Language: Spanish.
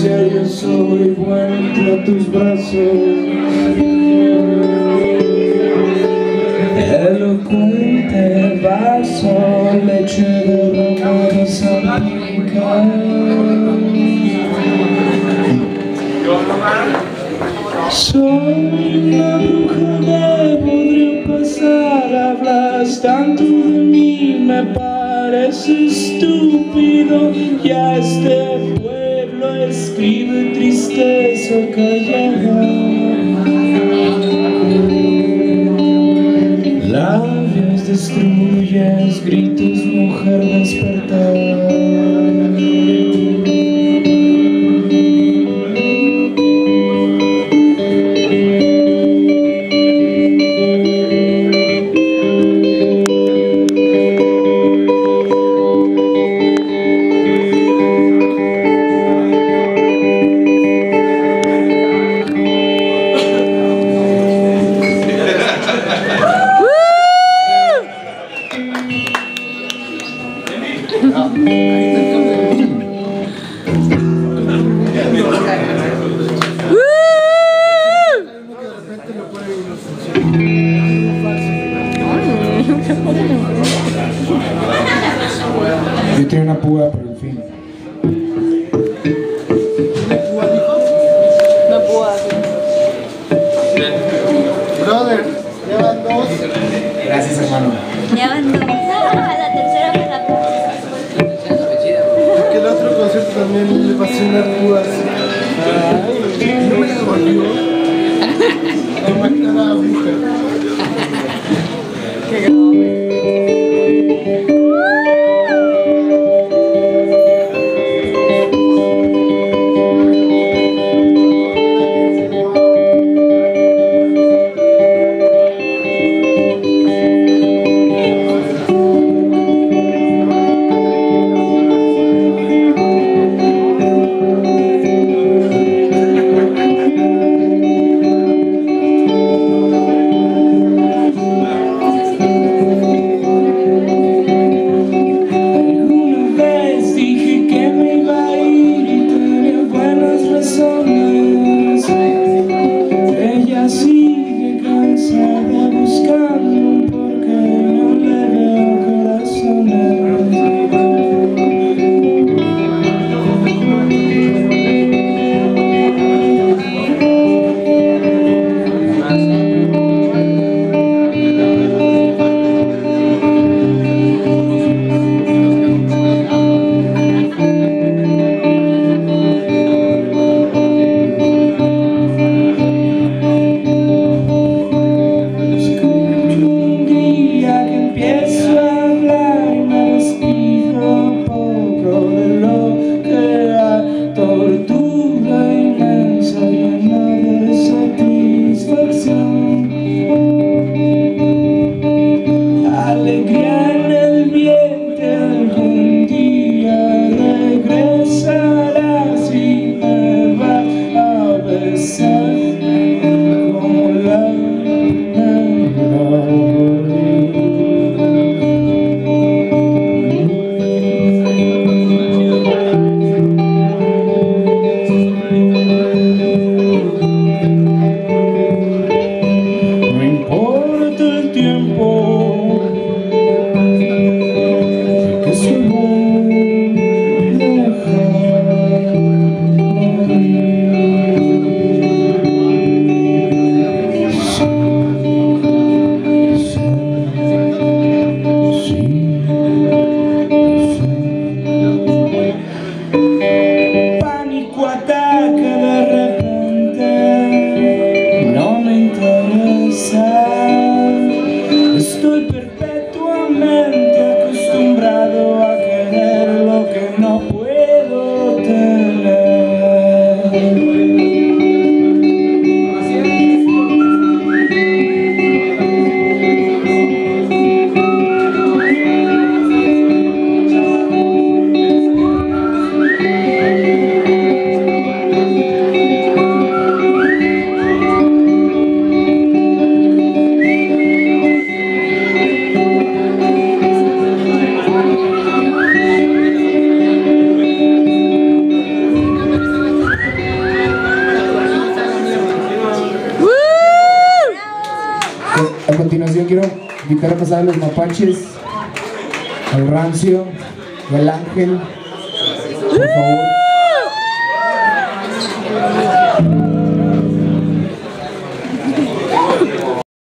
serio soy bueno entre tus brazos. Elocuente vaso, leche derramada salpica. Soy una bruja de podría pasar, hablas tanto de mí, me parece estúpido. Ya este pueblo escribe tristeza callada. Labios destruyes, gritos mujer despertar. Yo tenía una púa, pero en fin. ¿Tiene púa, dijo? No puedo. Brother, llevan dos. Gracias, hermano. Ya van dos. A la tercera me la Porque el otro concierto también le pasé una púa así. Ay, no me devolvió. De máquina aguja. Qué grave. A continuación quiero invitar a pasar a los mapaches, al rancio y al ángel, por favor.